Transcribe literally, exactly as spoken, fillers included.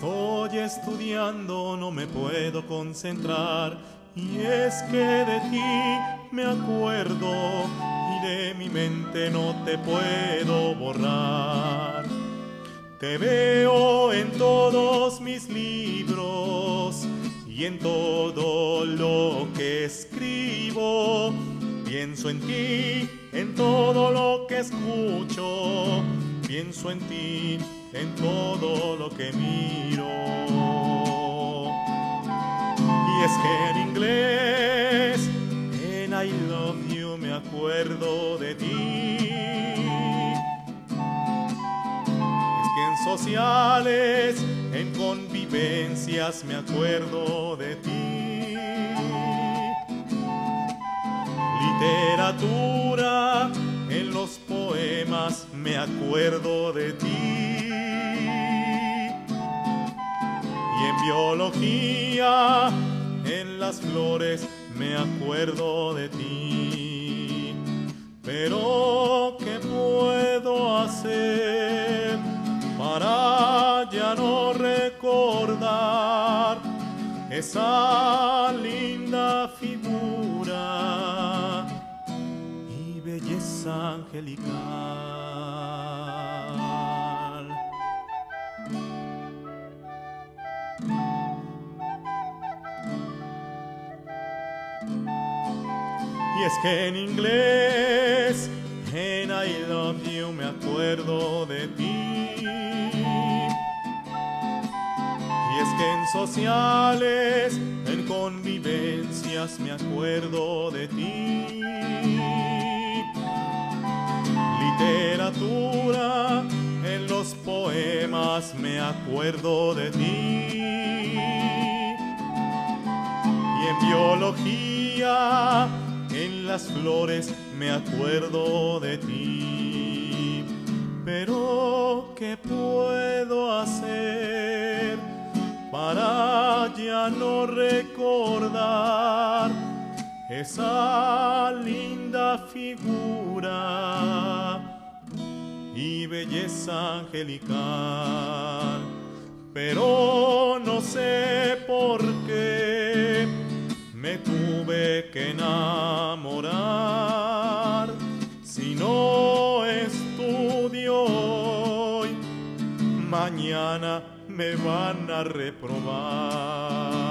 Estoy estudiando, no me puedo concentrar, y es que de ti me acuerdo y de mi mente no te puedo borrar. Te veo en todos mis libros y en todo lo que escribo. Pienso en ti, en todo lo que escucho. Pienso en ti, en todo lo que miro. Y es que en inglés, en I love you, me acuerdo de ti. Es que en sociales, en convivencias, me acuerdo de ti. Literatura, en los poemas me acuerdo de ti. Y en biología, en las flores me acuerdo de ti. Pero ¿qué puedo hacer para ya no recordar esa linda figura y belleza angelical? Y es que en inglés, en I love you, me acuerdo de ti. Y es que en sociales, en convivencias, me acuerdo de ti. Literatura, en los poemas, me acuerdo de ti. Y en biología, en las flores, me acuerdo de ti. Pero ¿qué puedo hacer para ya no recordar esa linda figura y belleza angelical? Pero no sé por qué me tuve que enamorar. Si no estudio hoy, mañana me van a reprobar.